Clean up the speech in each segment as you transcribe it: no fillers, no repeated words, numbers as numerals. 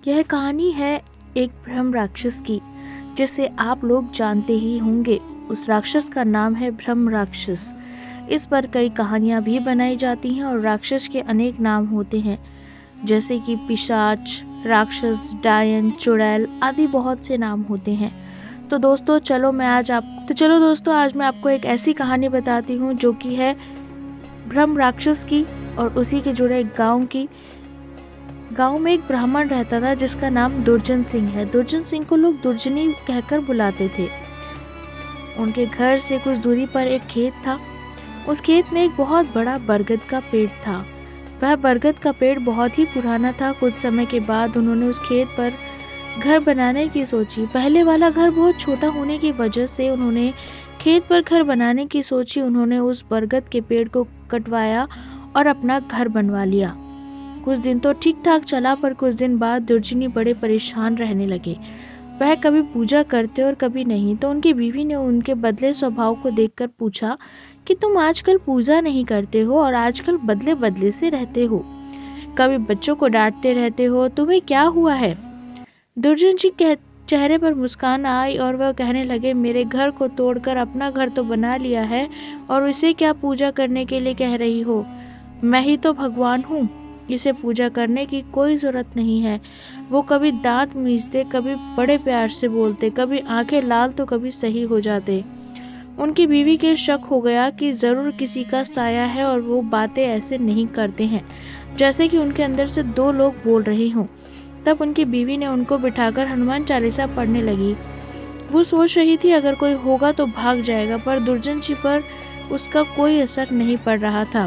यह कहानी है एक ब्रह्म राक्षस की, जिसे आप लोग जानते ही होंगे। उस राक्षस का नाम है ब्रह्म राक्षस। इस पर कई कहानियां भी बनाई जाती हैं और राक्षस के अनेक नाम होते हैं, जैसे कि पिशाच, राक्षस, डायन, चुड़ैल आदि बहुत से नाम होते हैं। तो दोस्तों चलो दोस्तों आज मैं आपको एक ऐसी कहानी बताती हूँ जो कि है ब्रह्म राक्षस की और उसी के जुड़े एक गांव की। गांव में एक ब्राह्मण रहता था जिसका नाम दुर्जन सिंह है। दुर्जन सिंह को लोग दुर्जनी कहकर बुलाते थे। उनके घर से कुछ दूरी पर एक खेत था। उस खेत में एक बहुत बड़ा बरगद का पेड़ था। वह बरगद का पेड़ बहुत ही पुराना था। कुछ समय के बाद उन्होंने उस खेत पर घर बनाने की सोची। पहले वाला घर बहुत छोटा होने की वजह से उन्होंने खेत पर घर बनाने की सोची। उन्होंने उस बरगद के पेड़ को कटवाया और अपना घर बनवा लिया। कुछ दिन तो ठीक ठाक चला, पर कुछ दिन बाद दुर्जनी बड़े परेशान रहने लगे। वह कभी पूजा करते और कभी नहीं। तो उनकी बीवी ने उनके बदले स्वभाव को देखकर पूछा कि तुम आजकल पूजा नहीं करते हो और आजकल बदले बदले से रहते हो, कभी बच्चों को डांटते रहते हो, तुम्हें क्या हुआ है? दुर्जन जी के चेहरे पर मुस्कान आई और वह कहने लगे, मेरे घर को तोड़कर अपना घर तो बना लिया है और इसे क्या पूजा करने के लिए कह रही हो? मैं ही तो भगवान हूँ, इसे पूजा करने की कोई ज़रूरत नहीं है। वो कभी दांत मींचते, कभी बड़े प्यार से बोलते, कभी आंखें लाल तो कभी सही हो जाते। उनकी बीवी के शक हो गया कि ज़रूर किसी का साया है और वो बातें ऐसे नहीं करते हैं जैसे कि उनके अंदर से दो लोग बोल रहे हों। तब उनकी बीवी ने उनको बिठाकर हनुमान चालीसा पढ़ने लगी। वो सोच रही थी अगर कोई होगा तो भाग जाएगा, पर दुर्जन जी पर उसका कोई असर नहीं पड़ रहा था।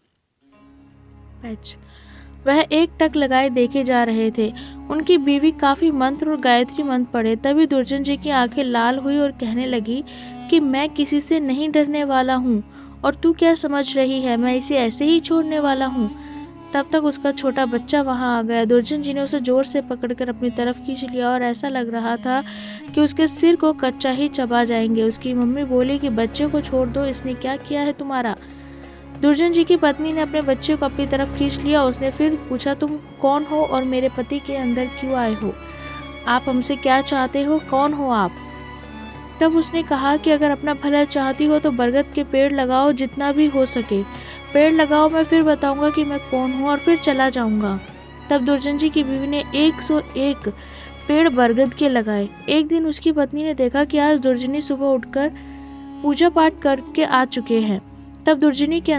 वह एक टक लगाए देखे जा रहे थे। उनकी बीवी काफी मंत्र और गायत्री मंत्र पढ़े। तभी दुर्जन जी की आंखें लाल हुई और कहने लगी कि मैं किसी से नहीं डरने वाला हूँ और तू क्या समझ रही है, मैं इसे ऐसे ही छोड़ने वाला हूँ। तब तक उसका छोटा बच्चा वहां आ गया। दुर्जन जी ने उसे जोर से पकड़कर अपनी तरफ खींच लिया और ऐसा लग रहा था कि उसके सिर को कच्चा ही चबा जाएंगे। उसकी मम्मी बोली कि बच्चे को छोड़ दो, इसने क्या किया है तुम्हारा? दुर्जन जी की पत्नी ने अपने बच्चे को अपनी तरफ खींच लिया। उसने फिर पूछा, तुम कौन हो और मेरे पति के अंदर क्यों आए हो? आप हमसे क्या चाहते हो? कौन हो आप? तब उसने कहा कि अगर अपना भला चाहती हो तो बरगद के पेड़ लगाओ, जितना भी हो सके पेड़ लगाओ, मैं फिर बताऊंगा कि मैं कौन हूँ और फिर चला जाऊंगा। तब दुर्जन जी की बीवी ने 101 पेड़ बरगद के लगाए। एक दिन उसकी पत्नी ने देखा कि आज दुर्जनी सुबह उठकर पूजा पाठ करके आ चुके हैं। तब दुर्जन जी के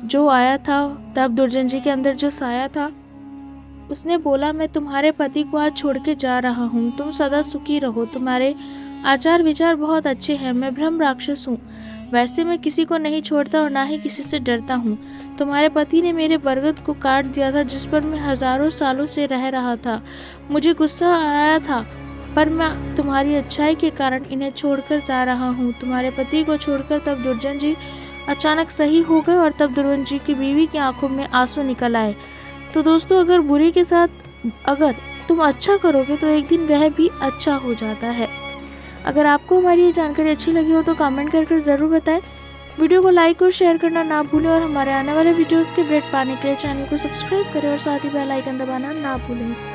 अंदर जो साया था उसने बोला, मैं तुम्हारे पति को आज छोड़ के जा रहा हूँ, तुम सदा सुखी रहो, तुम्हारे आचार विचार बहुत अच्छे हैं। मैं ब्रह्म राक्षस हूँ, वैसे मैं किसी को नहीं छोड़ता और ना ही किसी से डरता हूँ। तुम्हारे पति ने मेरे बरगद को काट दिया था जिस पर मैं हजारों सालों से रह रहा था। मुझे गुस्सा आया था, पर मैं तुम्हारी अच्छाई के कारण इन्हें छोड़कर जा रहा हूँ, तुम्हारे पति को छोड़कर। तब दुर्जन जी अचानक सही हो गए और तब दुर्जन जी की बीवी की आंखों में आंसू निकल आए। तो दोस्तों अगर बुरी के साथ अगर तुम अच्छा करोगे तो एक दिन वह भी अच्छा हो जाता है। अगर आपको हमारी ये जानकारी अच्छी लगी हो तो कमेंट कर ज़रूर बताएं। वीडियो को लाइक और शेयर करना ना भूलें और हमारे आने वाले वीडियोस के अपडेट पाने के लिए चैनल को सब्सक्राइब करें और साथ ही बेल आइकन दबाना ना भूलें।